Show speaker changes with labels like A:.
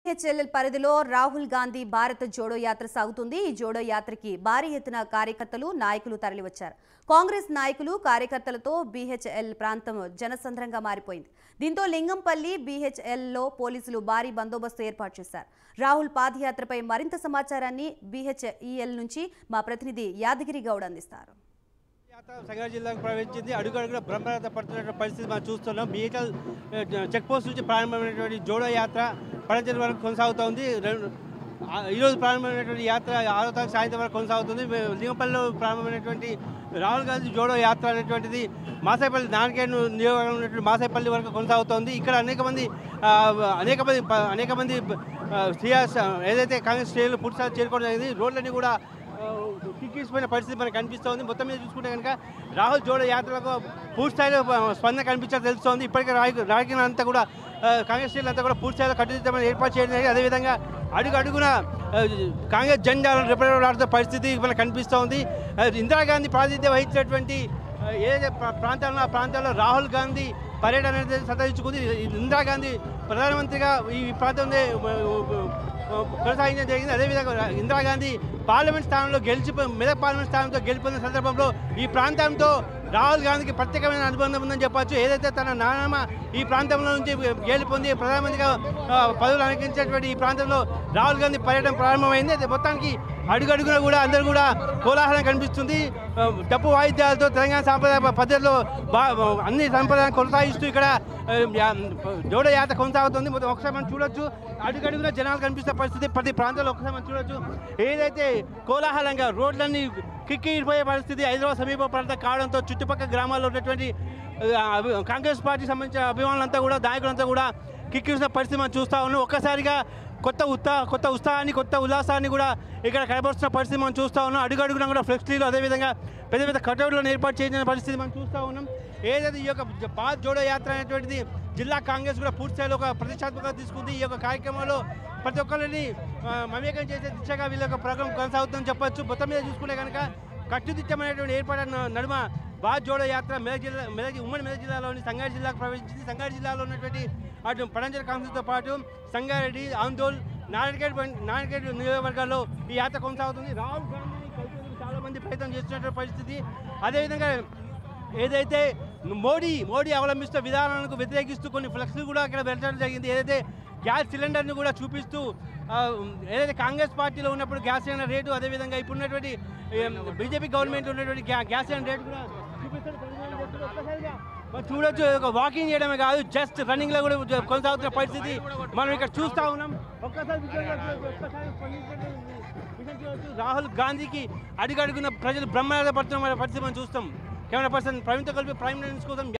A: HLL పరిధిలో రాహుల్ గాంధీ భారత్ జోడో యాత్ర సాగుతుంది. ఈ జోడో యాత్రకి భారీ ఎత్తున కార్యకర్తలు నాయకులు తరలివచ్చారు. కాంగ్రెస్ నాయకులు కార్యకర్తలతో బీహెచ్ఎల్ ప్రాంతం జనసంద్రంగా మారిపోయింది. దీంతో లింగంపల్లి బీహెచ్ఎల్లో పోలీసులు భారీ బందోబస్తు ఏర్పాటు చేశారు. రాహుల్ పాదయాత్రపై మరింత సమాచారాన్ని బీహెచ్ఈఎల్ నుంచి మా ప్రతినిధి యాదగిరి గౌడ్ అందిస్తారు.
B: సంగారెడ్డి జిల్లాకు ప్రవేశించింది. అడుగడుగున బ్రహ్మరథ పడుతున్న పరిస్థితి మనం చూస్తున్నాం. బీహెచ్ఎల్ చెక్ పోస్ట్ నుంచి ప్రారంభమైనటువంటి జోడో యాత్ర పడంచెరు వరకు కొనసాగుతోంది. ఈరోజు ప్రారంభమైనటువంటి యాత్ర 6వ తారీఖు సాయంత్రం వరకు కొనసాగుతుంది. లింగంపల్లిలో ప్రారంభమైనటువంటి రాహుల్ గాంధీ జోడో యాత్ర అనేటువంటిది మాసాయిపల్లి నారాయణఖేడ్ నియోజకవర్గంలో ఉన్నటువంటి మాసాయిపల్లి వరకు కొనసాగుతోంది. ఇక్కడ అనేక మంది ఏదైతే కాంగ్రెస్ శ్రేణులు పూర్తిగా చేరుకోవడం జరిగింది. రోడ్లన్నీ కూడా కిక్కిసిపోయిన పరిస్థితి మనకు కనిపిస్తోంది. మొత్తం మీద చూసుకుంటే కనుక రాహుల్ జోడో యాత్రకు పూర్తి స్థాయిలో స్పందన కనిపించాలని తెలుస్తోంది. ఇప్పటికే రాజకీయ అంతా కూడా కాంగ్రెస్ శ్రేణులంతా కూడా పూర్తి స్థాయిలో కట్టుదిట్టమైన ఏర్పాటు చేయడం జరిగింది. అదేవిధంగా అడుగున కాంగ్రెస్ జెండాలను రెపరెపలాడుతున్న పరిస్థితి మనకు కనిపిస్తోంది. ఇందిరాగాంధీ ప్రాతినిధ్యం వహించినటువంటి ఏదైతే ప్రాంతాల్లో ఆ ప్రాంతాల్లో రాహుల్ గాంధీ పర్యటన అనేది సంతరించుకుంది. ఇందిరాగాంధీ ప్రధానమంత్రిగా ఈ ప్రాంతంలో కొనసాగించడం జరిగింది. అదేవిధంగా ఇందిరాగాంధీ పార్లమెంట్ స్థానంలో మెదక్ పార్లమెంట్ స్థానంతో గెలిపొందిన సందర్భంలో ఈ ప్రాంతంతో రాహుల్ గాంధీకి ప్రత్యేకమైన అనుబంధం ఉందని చెప్పొచ్చు. ఏదైతే తన నాన్నమ్మ ఈ ప్రాంతంలో నుంచి గెలిపొంది ప్రధానమంత్రిగా పదవులు అలంకరించినటువంటి ఈ ప్రాంతంలో రాహుల్ గాంధీ పర్యటన ప్రారంభమైంది. అయితే మొత్తానికి అడుగడుగున కూడా అందరూ కూడా కోలాహలం కనిపిస్తుంది. డప్పు వాయిద్యాలతో తెలంగాణ సాంప్రదాయ పద్ధతిలో అన్ని సంప్రదాయాన్ని కొనసాగిస్తూ ఇక్కడ జోడో యాత్ర కొనసాగుతుంది. ఒకసారి మనం చూడొచ్చు, అడుగడుగున జనాలు కనిపిస్తున్న పరిస్థితి ప్రతి ప్రాంతంలో ఒకసారి మనం చూడొచ్చు. ఏదైతే కోలాహలంగా రోడ్లన్నీ కిక్కిరిపోయే పరిస్థితి హైదరాబాద్ సమీప ప్రాంతం కావడంతో చుట్టుపక్కల గ్రామాల్లో ఉన్నటువంటి కాంగ్రెస్ పార్టీకి సంబంధించిన అభిమానులంతా కూడా నాయకులంతా కూడా కిక్కిరిసిన పరిస్థితి మనం చూస్తూ ఉన్నాం. ఒక్కసారిగా కొత్త ఉత్సాహాన్ని కొత్త ఉల్లాసాన్ని కూడా ఇక్కడ కనబరుస్తున్న పరిస్థితి మనం చూస్తూ ఉన్నాం. అడుగడుగునా కూడా ఫ్లెక్సీలు అదేవిధంగా పెద్ద పెద్ద కటౌట్లను ఏర్పాటు చేసిన పరిస్థితి మనం చూస్తూ ఉన్నాం. ఏదైతే ఈ యొక్క భారత్ జోడో యాత్ర అనేటువంటిది జిల్లా కాంగ్రెస్ కూడా పూర్తి స్థాయిలో ఒక ప్రతిష్టాత్మకంగా తీసుకుంది. ఈ యొక్క కార్యక్రమంలో ప్రతి ఒక్కరిని మమేకం చేసే దిశగా వీళ్ళ యొక్క ప్రోగ్రాం కొనసాగుతుందని చెప్పొచ్చు. మొత్తం మీద చూసుకుంటే కనుక కట్టుదిట్టమైనటువంటి ఏర్పాటు నడుమ భారత్ జోడో యాత్ర ఉమ్మడి మెదక్ జిల్లాలోని సంగారెడ్డి జిల్లాకు ప్రవేశించింది. సంగారెడ్డి జిల్లాలో ఉన్నటువంటి అటు పడంచెరు కాన్స్టిట్యూన్సీతో పాటు సంగారెడ్డి, ఆందోళ్, నారాయణఖేడ్ నియోజకవర్గాల్లో ఈ యాత్ర కొనసాగుతుంది. రాహుల్ గాంధీని కలిసేందుకు చాలామంది ప్రయత్నం చేస్తున్నటువంటి పరిస్థితి. అదేవిధంగా ఏదైతే మోడీ అవలంబిస్తున్న విధానాలకు వ్యతిరేకిస్తూ కొన్ని ఫ్లెక్స్లు కూడా ఇక్కడ పెట్టడం జరిగింది. ఏదైతే గ్యాస్ సిలిండర్ను కూడా చూపిస్తూ ఏదైతే కాంగ్రెస్ పార్టీలో ఉన్నప్పుడు గ్యాస్ సిలిండర్ రేటు అదేవిధంగా ఇప్పుడు ఉన్నటువంటి బీజేపీ గవర్నమెంట్ ఉన్నటువంటి గ్యాస్ సిలిండర్ రేటు కూడా చూపిస్తారు. చూడొచ్చు, ఒక వాకింగ్ చేయడమే కాదు జస్ట్ రన్నింగ్లో కూడా కొనసాగుతున్న పరిస్థితి మనం ఇక్కడ చూస్తూ ఉన్నాం. ఒక్కసారి రాహుల్ గాంధీకి అడుగడుగున ప్రజలు బ్రహ్మరథ పడుతున్న పరిస్థితి మనం చూస్తాం. కెమెరా పర్సన్ ప్రవీణ్తో కలిపి ప్రైమ్ న్యూస్ కోసం